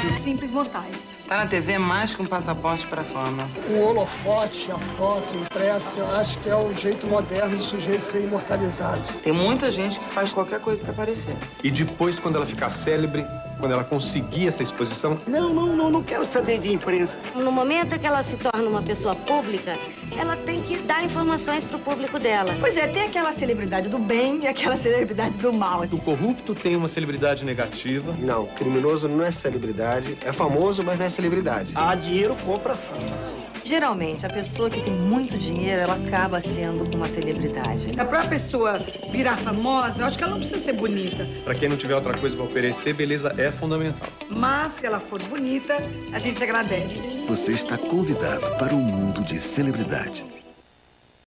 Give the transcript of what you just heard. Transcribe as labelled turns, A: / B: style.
A: dos simples mortais.
B: Tá na TV mais que um passaporte para a fama.
C: O holofote, a foto impressa, eu acho que é o jeito moderno do sujeito ser imortalizado.
B: Tem muita gente que faz qualquer coisa para aparecer.
D: E depois, quando ela ficar célebre, quando ela conseguir essa exposição...
E: Não quero saber de imprensa.
F: No momento que ela se torna uma pessoa pública, ela tem que dar informações para o público dela.
A: Pois é, tem aquela celebridade do bem e aquela celebridade do mal.
D: O corrupto tem uma celebridade negativa.
E: Não, criminoso não é celebridade. É famoso, mas não é celebridade. Ah, dinheiro compra fama.
G: Geralmente, a pessoa que tem muito dinheiro, ela acaba sendo uma celebridade.
A: Para a pessoa virar famosa, eu acho que ela não precisa ser bonita.
D: Para quem não tiver outra coisa para oferecer, beleza é fundamental.
A: Mas, se ela for bonita, a gente agradece.
H: Você está convidado para um mundo de celebridade.